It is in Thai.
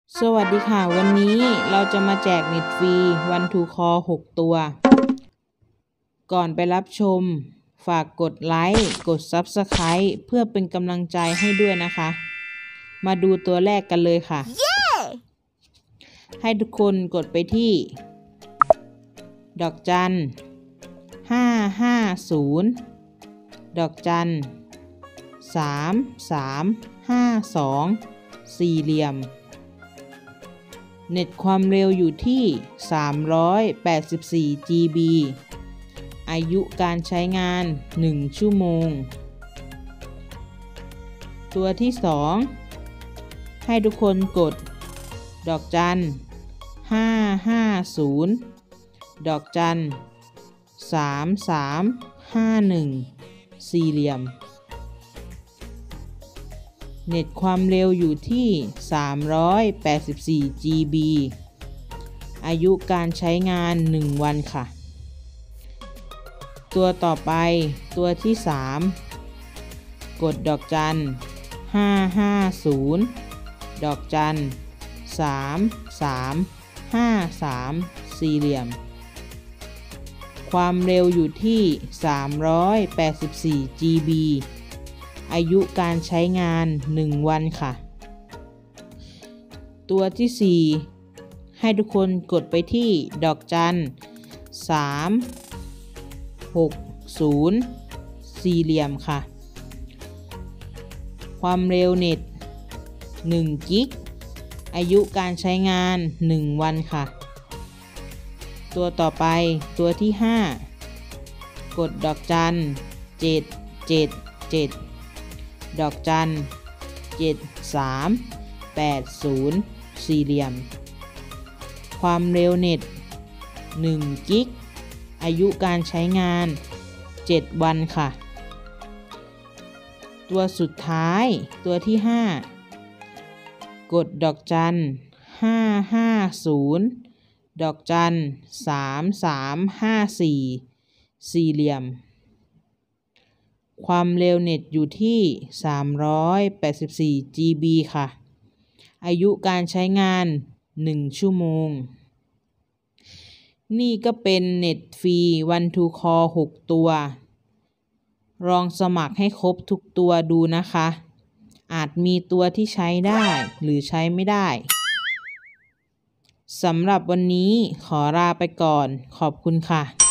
สวัสดีค่ะวันนี้เราจะมาแจกเน็ตฟรีวันทูคอ6 ตัว ก่อนไปรับชมฝากกดไลค์กด Subscribe เพื่อเป็นกำลังใจให้ด้วยนะคะ มาดูตัวแรกกันเลยค่ะ ให้ทุกคนกดไปที่ ดอกจัน550 ดอกจัน3352 สี่เหลี่ยมเน็ตความเร็วอยู่ที่384 GB อายุการใช้งาน1 ชั่วโมงตัวที่2ให้ทุกคนกดดอกจัน550 ดอกจัน3351 สี่เหลี่ยมเน็ตความเร็วอยู่ที่384 GB อายุการใช้งาน1 วันค่ะตัวต่อไปตัวที่3กดดอกจัน550 ดอกจัน3353 สี่เหลี่ยมความเร็วอยู่ที่384 GB อายุการใช้งาน1 วันค่ะตัวที่4ให้ทุกคนกดไปที่ดอกจัน360 สี่เหลี่ยมค่ะความเร็วเน็ต1 กิกอายุการใช้งาน1 วันค่ะตัวต่อไปตัวที่5กดดอกจัน777ดอกจัน7380 สี่เหลี่ยมความเร็วเน็ต1 กิกอายุการใช้งาน7 วันค่ะตัวสุดท้ายตัวที่5กดดอกจัน550 ดอกจัน3354 สี่เหลี่ยมความเร็วเน็ตอยู่ที่384 GB ค่ะอายุการใช้งาน1 ชั่วโมงนี่ก็เป็นเน็ตฟรีวันทูคอ6 ตัวลองสมัครให้ครบทุกตัวดูนะคะอาจมีตัวที่ใช้ได้หรือใช้ไม่ได้สำหรับวันนี้ขอลาไปก่อนขอบคุณค่ะ